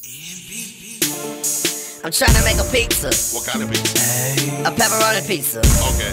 I'm trying to make a pizza. What kind of pizza? A pepperoni pizza. Okay.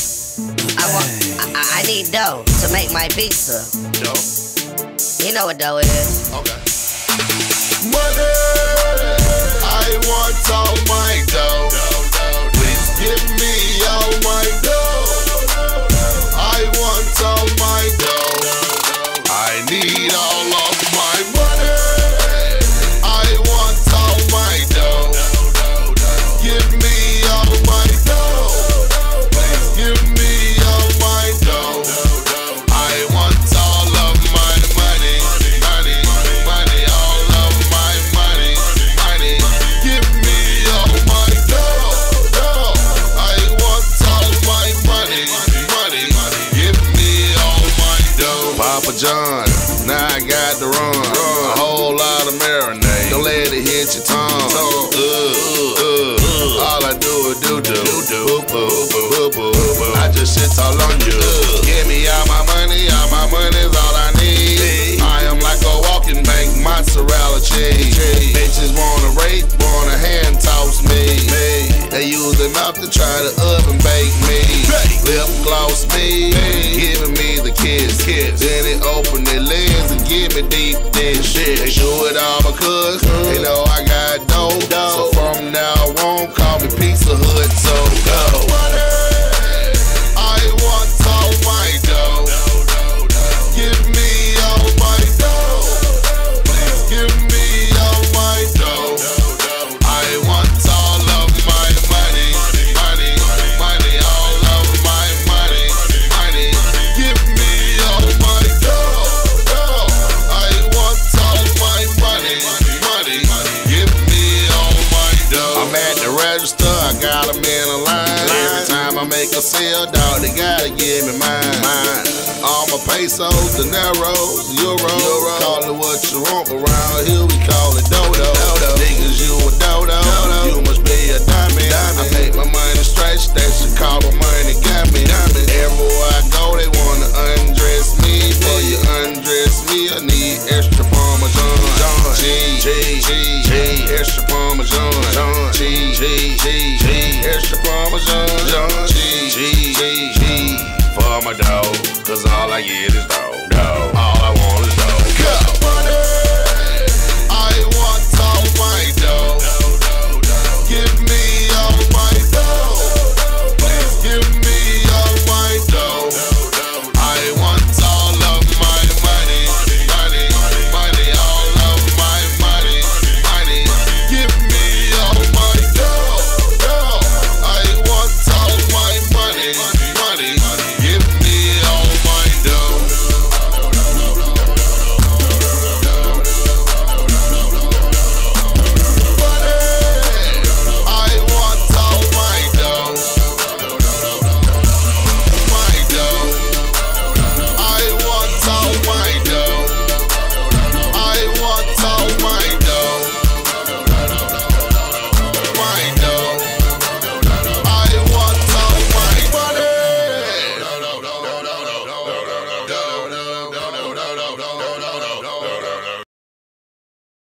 I need dough to make my pizza. Dough? You know what dough is. Okay. Money! I want all my dough. Please give me all my dough. I want all my dough. I need all of my money. I want all my dough. Give me all my dough. Please give me all my dough. I want all of my money. Money, money, all of my money. Money, give me all my dough. I want all my money. Money, give me all my dough. Papa John, now I got to run. A whole lot of marinade. Don't let it hit your tongue. All I do is do. I just shit all on you. Give me all my money's all I need. I am like a walking bank, mozzarella cheese. Bitches wanna rape, wanna hand toss me. They use their mouth to try to oven bake me. Lip gloss me, giving me the kiss. Then they open their legs and give me deep dish. They do it all because they know I got dough. So from now on, call me Pizza Hut, so go. I want all my dough. Give me all my dough. Please give me all my dough. I want all of my money. Money, money, all of my money. Money, give me all my dough. I want all my money. Money, give me all my dough. I'm at the register, I got 'em in a line. Every time I make a sale, dog, they gotta give me mine. All my pesos, dineros, euros, call it what you want, but around here we call it dodo. Niggas, you a dodo, you must be a diamond. I make my money stretch, that Chicago money got me. Everywhere I go, they wanna undress me. Before you undress me, I need extra Parmesan. Cheese, extra Parmesan. Cheese, extra Parmesan. Cheese, for my dog, cause all I get is